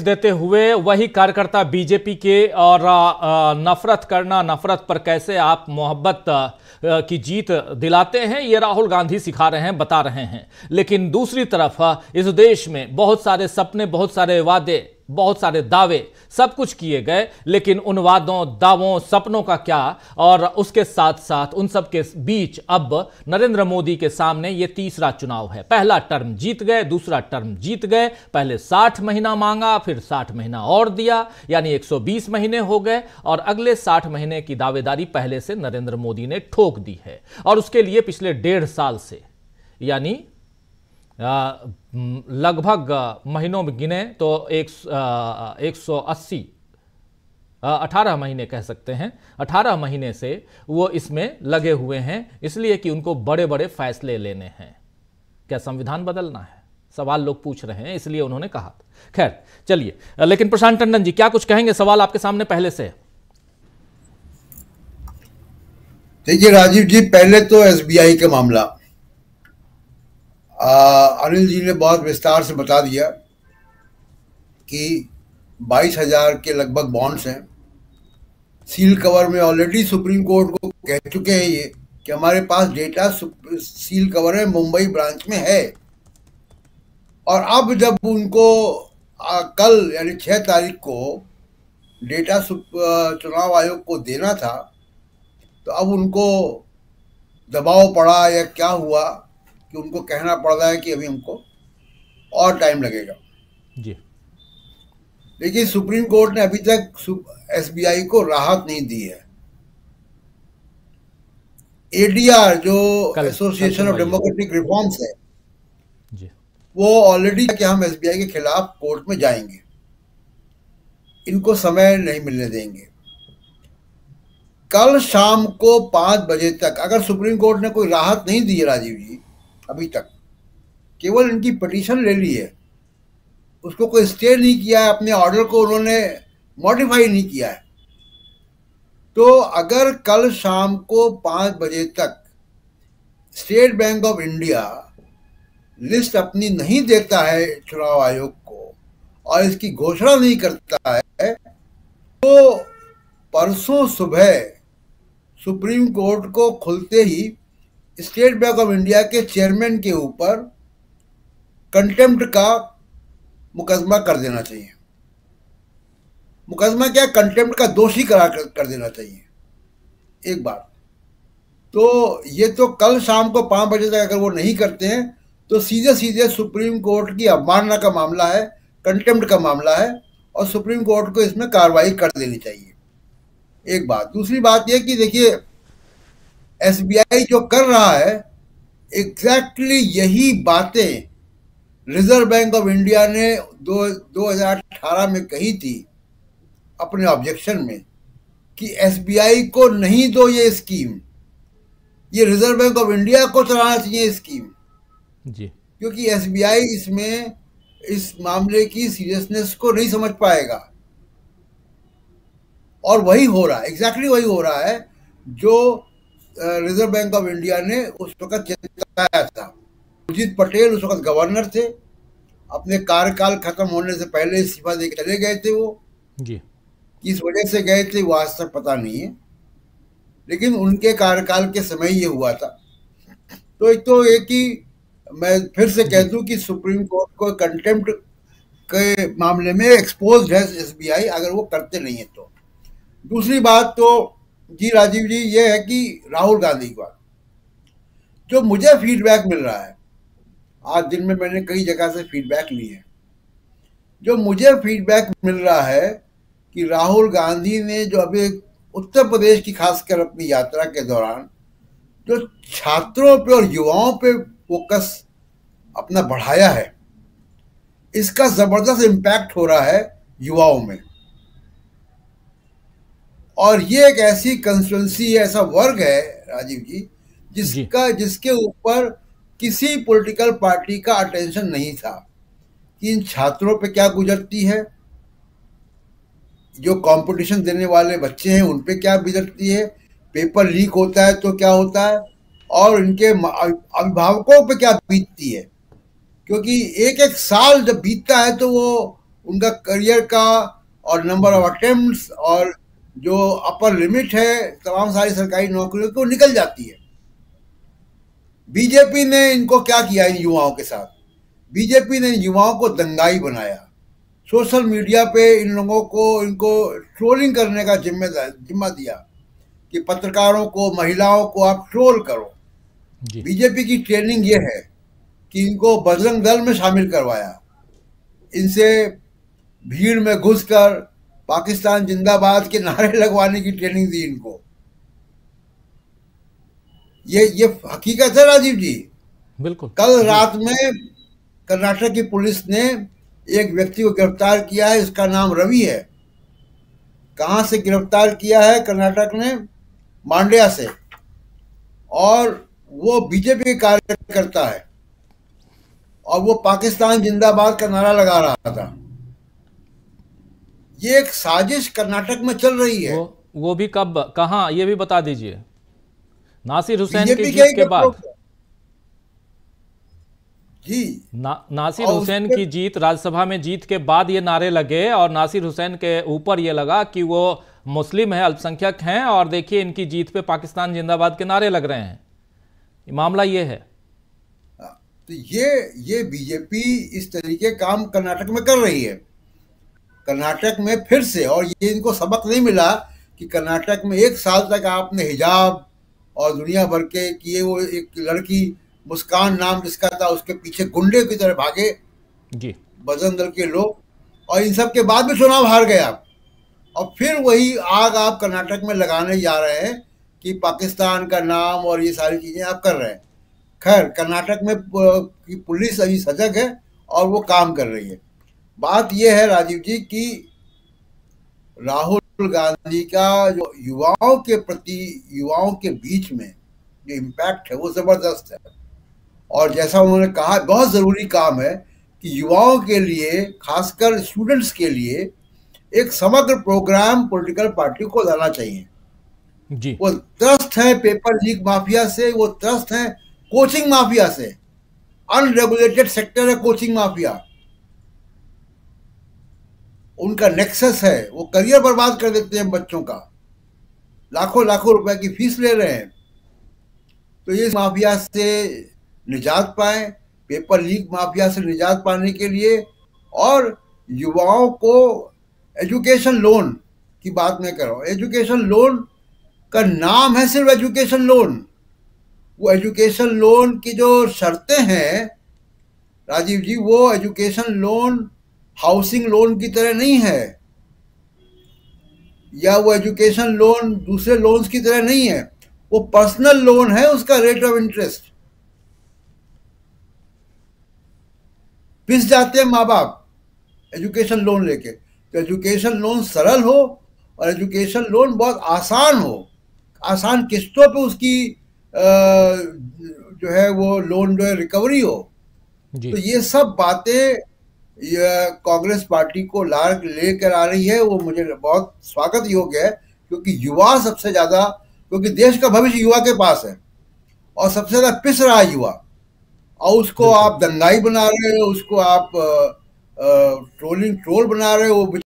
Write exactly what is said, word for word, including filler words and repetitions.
देते हुए वही कार्यकर्ता बीजेपी के और आ, नफरत करना, नफरत पर कैसे आप मोहब्बत की जीत दिलाते हैं, ये राहुल गांधी सिखा रहे हैं, बता रहे हैं। लेकिन दूसरी तरफ इस देश में बहुत सारे सपने, बहुत सारे वादे, बहुत सारे दावे, सब कुछ किए गए, लेकिन उन वादों, दावों, सपनों का क्या? और उसके साथ साथ उन सब के बीच अब नरेंद्र मोदी के सामने ये तीसरा चुनाव है। पहला टर्म जीत गए, दूसरा टर्म जीत गए, पहले साठ महीना मांगा, फिर साठ महीना और दिया, यानी एक सौ बीस महीने हो गए, और अगले साठ महीने की दावेदारी पहले से नरेंद्र मोदी ने ठोक दी है। और उसके लिए पिछले डेढ़ साल से, यानी लगभग महीनों में गिने तो एक एक सौ अस्सी अठारह महीने कह सकते हैं, अठारह महीने से वो इसमें लगे हुए हैं, इसलिए कि उनको बड़े बड़े फैसले लेने हैं। क्या संविधान बदलना है? सवाल लोग पूछ रहे हैं, इसलिए उन्होंने कहा। खैर चलिए, लेकिन प्रशांत टंडन जी क्या कुछ कहेंगे? सवाल आपके सामने पहले से। देखिए राजीव जी, पहले तो एसबीआई का मामला अनिल जी ने बहुत विस्तार से बता दिया कि बाईस हजार के लगभग बॉन्ड्स हैं। सील कवर में ऑलरेडी सुप्रीम कोर्ट को कह चुके हैं ये कि हमारे पास डेटा सील कवर है, मुंबई ब्रांच में है। और अब जब उनको आ, कल यानी छह तारीख को डेटा चुनाव आयोग को देना था, तो अब उनको दबाव पड़ा या क्या हुआ कि उनको कहना पड़ रहा है कि अभी हमको और टाइम लगेगा जी। देखिए, सुप्रीम कोर्ट ने अभी तक एसबीआई को राहत नहीं दी है। एडीआर जो एसोसिएशन ऑफ डेमोक्रेटिक रिफॉर्म्स है जी, वो ऑलरेडी कि हम एसबीआई के खिलाफ कोर्ट में जाएंगे, इनको समय नहीं मिलने देंगे। कल शाम को पांच बजे तक अगर सुप्रीम कोर्ट ने कोई राहत नहीं दी है राजीव जी, अभी तक केवल इनकी पिटीशन ले ली है, उसको कोई स्टे नहीं किया है, अपने ऑर्डर को उन्होंने मॉडिफाई नहीं किया है, तो अगर कल शाम को पांच बजे तक state bank of India list अपनी नहीं देता है चुनाव आयोग को और इसकी घोषणा नहीं करता है, तो परसों सुबह सुप्रीम कोर्ट को खुलते ही स्टेट बैंक ऑफ इंडिया के चेयरमैन के ऊपर कंटेम्प्ट का मुकदमा कर देना चाहिए। मुकदमा क्या, कंटेम्प्ट का दोषी करार कर, कर देना चाहिए। एक बात तो ये तो कल शाम को पांच बजे तक अगर वो नहीं करते हैं तो सीधे सीधे सुप्रीम कोर्ट की अवमानना का मामला है, कंटेम्प्ट का मामला है, और सुप्रीम कोर्ट को इसमें कार्रवाई कर देनी चाहिए। एक बात। दूसरी बात यह कि देखिए, एसबीआई जो कर रहा है एग्जैक्टली यही बातें रिजर्व बैंक ऑफ इंडिया ने दो दो हजार अठारह में कही थी अपने ऑब्जेक्शन में कि एसबीआई को नहीं दो ये स्कीम, ये रिजर्व बैंक ऑफ इंडिया को चलाना चाहिए स्कीम जी, क्योंकि एसबीआई इसमें इस मामले की सीरियसनेस को नहीं समझ पाएगा। और वही हो रहा है, एग्जैक्टली वही हो रहा है जो रिजर्व बैंक ऑफ इंडिया ने उस वक्त चेताया था। उर्जित पटेल उस वक्त गवर्नर थे, अपने कार्यकाल खत्म होने से पहले इस्तीफा देकर चले गए थे वो जी। किस वजह से गए थे वो आज तक पता नहीं है, लेकिन उनके कार्यकाल के समय ये हुआ था। तो एक तो एक ही मैं फिर से कह दूं कि सुप्रीम कोर्ट को कंटेम्प्ट के मामले में एक्सपोज्ड है एसबीआई, अगर वो करते नहीं है तो। दूसरी बात तो जी राजीव जी ये है कि राहुल गांधी की बात, जो मुझे फीडबैक मिल रहा है, आज दिन में मैंने कई जगह से फीडबैक ली है, जो मुझे फीडबैक मिल रहा है कि राहुल गांधी ने जो अभी उत्तर प्रदेश की खासकर अपनी यात्रा के दौरान जो छात्रों पे और युवाओं पे फोकस अपना बढ़ाया है, इसका जबरदस्त इम्पैक्ट हो रहा है युवाओं में। और ये एक ऐसी कंस्टिट्यूंसी है, ऐसा वर्ग है राजीव जी जिसका जिसके ऊपर किसी पॉलिटिकल पार्टी का अटेंशन नहीं था कि इन छात्रों पे क्या गुजरती है, जो कंपटीशन देने वाले बच्चे हैं उन पे क्या गुजरती है, पेपर लीक होता है तो क्या होता है, और इनके अभिभावकों पे क्या बीतती है। क्योंकि एक एक साल जब बीतता है तो वो उनका करियर का और नंबर ऑफ अटेम्प्ट्स और जो अपर लिमिट है तमाम सारी सरकारी नौकरियों की, वो निकल जाती है। बीजेपी ने इनको क्या किया इन युवाओं के साथ? बीजेपी ने इन युवाओं को दंगाई बनाया। सोशल मीडिया पे इन लोगों को इनको ट्रोलिंग करने का जिम्मेदार जिम्मा दिया कि पत्रकारों को, महिलाओं को आप ट्रोल करो। बीजेपी की ट्रेनिंग ये है कि इनको बजरंग दल में शामिल करवाया, इनसे भीड़ में घुसकर पाकिस्तान जिंदाबाद के नारे लगवाने की ट्रेनिंग दी इनको। ये ये हकीकत है राजीव जी। बिल्कुल। कल रात में कर्नाटक की पुलिस ने एक व्यक्ति को गिरफ्तार किया है, इसका नाम रवि है। कहां से गिरफ्तार किया है कर्नाटक ने? मांड्या से। और वो बीजेपी के कार्यकर्ता है और वो पाकिस्तान जिंदाबाद का नारा लगा रहा था। ये एक साजिश कर्नाटक में चल रही है। वो, वो भी कब, कहां, ये भी बता दीजिए। नासिर हुसैन की बीजेपी जीत के बाद जी ना, नासिर हुसैन की जीत, राज्यसभा में जीत के बाद ये नारे लगे और नासिर हुसैन के ऊपर ये लगा कि वो मुस्लिम है, अल्पसंख्यक हैं और देखिए इनकी जीत पे पाकिस्तान जिंदाबाद के नारे लग रहे हैं। ये मामला ये है। तो ये ये बीजेपी इस तरीके काम कर्नाटक में कर रही है। कर्नाटक में फिर से, और ये इनको सबक नहीं मिला कि कर्नाटक में एक साल तक आपने हिजाब और दुनिया भर के किए, वो एक लड़की मुस्कान नाम जिसका था, उसके पीछे गुंडे की तरह भागे जी बजरंग दल के लोग, और इन सब के बाद भी चुनाव हार गए आप। और फिर वही आग आप कर्नाटक में लगाने जा रहे हैं कि पाकिस्तान का नाम और ये सारी चीजें आप कर रहे हैं। खैर, कर्नाटक में की पुलिस अभी सजग है और वो काम कर रही है। बात यह है राजीव जी कि राहुल गांधी का जो युवाओं के प्रति, युवाओं के बीच में जो इम्पैक्ट है वो जबरदस्त है। और जैसा उन्होंने कहा, बहुत जरूरी काम है कि युवाओं के लिए, खासकर स्टूडेंट्स के लिए, एक समग्र प्रोग्राम पॉलिटिकल पार्टी को लाना चाहिए जी। वो त्रस्त है पेपर लीक माफिया से, वो त्रस्त है कोचिंग माफिया से। अनरेगुलेटेड सेक्टर है कोचिंग माफिया, उनका नेक्सस है, वो करियर बर्बाद कर देते हैं बच्चों का, लाखों लाखों रुपए की फीस ले रहे हैं। तो ये माफिया से निजात पाए, पेपर लीक माफिया से निजात पाने के लिए, और युवाओं को एजुकेशन लोन की बात मैं कर रहा हूँ। एजुकेशन लोन का नाम है सिर्फ एजुकेशन लोन। वो एजुकेशन लोन की जो शर्तें हैं राजीव जी, वो एजुकेशन लोन हाउसिंग लोन की तरह नहीं है, या वो एजुकेशन लोन दूसरे लोन्स की तरह नहीं है। वो पर्सनल लोन है, उसका रेट ऑफ इंटरेस्ट पिस जाते हैं माँ बाप एजुकेशन लोन लेके। तो एजुकेशन लोन सरल हो और एजुकेशन लोन बहुत आसान हो, आसान किस्तों पे उसकी जो है वो लोन जो है रिकवरी हो। तो ये सब बातें कांग्रेस पार्टी को ला लेकर आ रही है, वो मुझे बहुत स्वागत योग्य है, क्योंकि युवा सबसे ज्यादा, क्योंकि देश का भविष्य युवा के पास है और सबसे ज्यादा पिस रहा है युवा, और उसको आप दंगाई बना रहे हो, उसको आप ट्रोलिंग ट्रोल बना रहे हो।